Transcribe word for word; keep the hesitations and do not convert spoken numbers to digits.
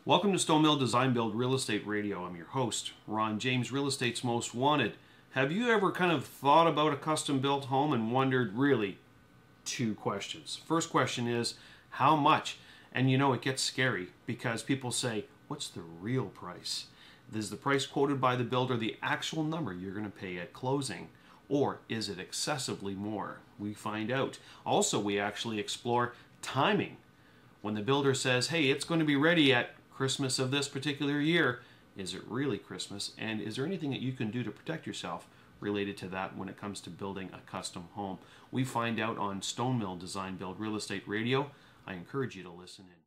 Welcome to Stonemill Design Build Real Estate Radio. I'm your host, Ron James, Real Estate's Most Wanted. Have you ever kind of thought about a custom built home and wondered, really, two questions? First question is, how much? And you know, it gets scary because people say, what's the real price? Is the price quoted by the builder the actual number you're going to pay at closing? Or is it excessively more? We find out. Also, we actually explore timing. When the builder says, hey, it's going to be ready at Christmas of this particular year, is it really Christmas? And is there anything that you can do to protect yourself related to that when it comes to building a custom home? We find out on Stonemill Design Build Real Estate Radio. I encourage you to listen in.